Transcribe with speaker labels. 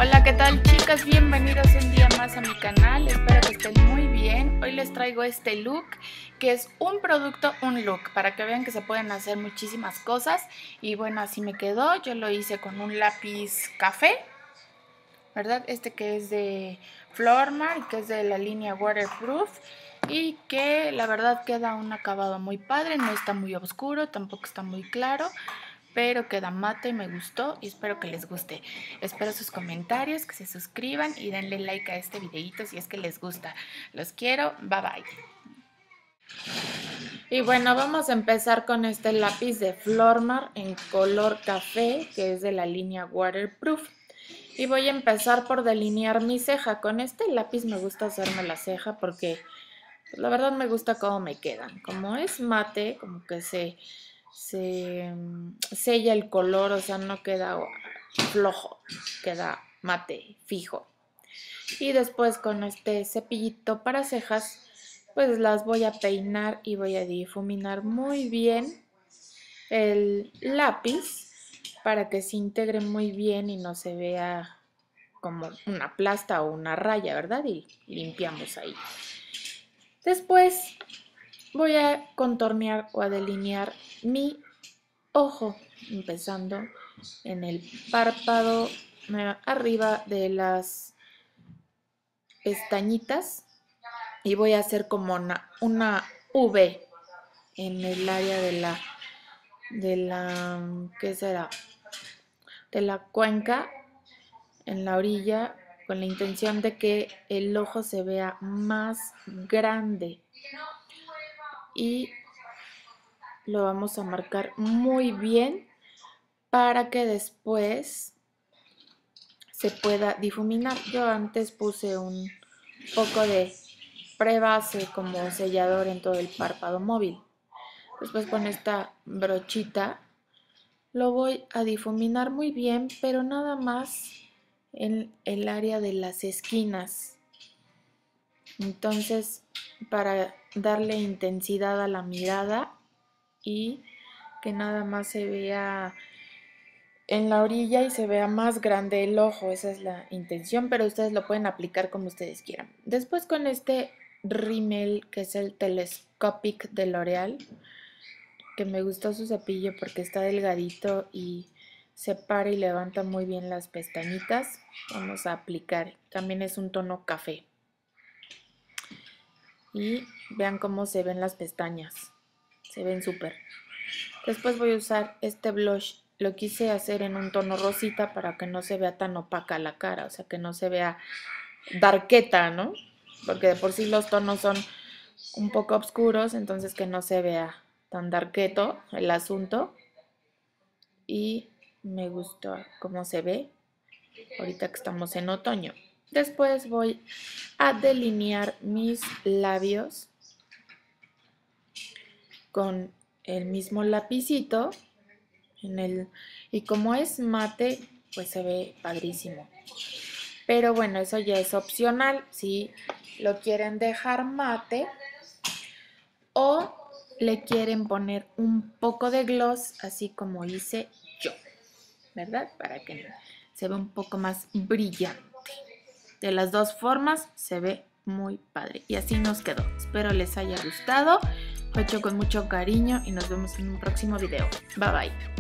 Speaker 1: Hola, ¿qué tal, chicas? Bienvenidos un día más a mi canal, espero que estén muy bien. Hoy les traigo este look, que es un producto, un look, para que vean que se pueden hacer muchísimas cosas. Y bueno, así me quedó, yo lo hice con un lápiz café, ¿verdad? Este que es de Flormar y que es de la línea Waterproof. Y que la verdad queda un acabado muy padre, no está muy oscuro, tampoco está muy claro, pero queda mate y me gustó y espero que les guste. Espero sus comentarios, que se suscriban y denle like a este videito si es que les gusta. Los quiero, bye bye. Y bueno, vamos a empezar con este lápiz de Flormar en color café, que es de la línea Waterproof. Y voy a empezar por delinear mi ceja. Con este lápiz me gusta hacerme la ceja porque la verdad me gusta cómo me quedan. Como es mate, como que se sella el color, o sea, no queda flojo, queda mate, fijo. Y después con este cepillito para cejas, pues las voy a peinar y voy a difuminar muy bien el lápiz para que se integre muy bien y no se vea como una plasta o una raya, ¿verdad? Y limpiamos ahí. Después voy a contornear o a delinear mi ojo, empezando en el párpado arriba de las pestañitas y voy a hacer como una V en el área ¿qué será? De la cuenca, en la orilla, con la intención de que el ojo se vea más grande y lo vamos a marcar muy bien para que después se pueda difuminar. Yo antes puse un poco de prebase como sellador en todo el párpado móvil. Después con esta brochita lo voy a difuminar muy bien, pero nada más en el área de las esquinas. Entonces, para darle intensidad a la mirada y que nada más se vea en la orilla y se vea más grande el ojo, esa es la intención, pero ustedes lo pueden aplicar como ustedes quieran. Después con este rímel, que es el Telescopic de L'Oreal, que me gustó su cepillo porque está delgadito y separa y levanta muy bien las pestañitas, vamos a aplicar. También es un tono café. Y vean cómo se ven las pestañas, se ven súper. Después voy a usar este blush, lo quise hacer en un tono rosita para que no se vea tan opaca la cara, o sea, que no se vea darketa, ¿no? Porque de por sí los tonos son un poco oscuros, entonces que no se vea tan darketo el asunto. Y me gustó cómo se ve ahorita que estamos en otoño. Después voy a delinear mis labios con el mismo lapicito y como es mate, pues se ve padrísimo. Pero bueno, eso ya es opcional, si lo quieren dejar mate o le quieren poner un poco de gloss, así como hice yo, ¿verdad? Para que se vea un poco más brillante. De las dos formas se ve muy padre y así nos quedó. Espero les haya gustado, lo he hecho con mucho cariño y nos vemos en un próximo video. Bye bye.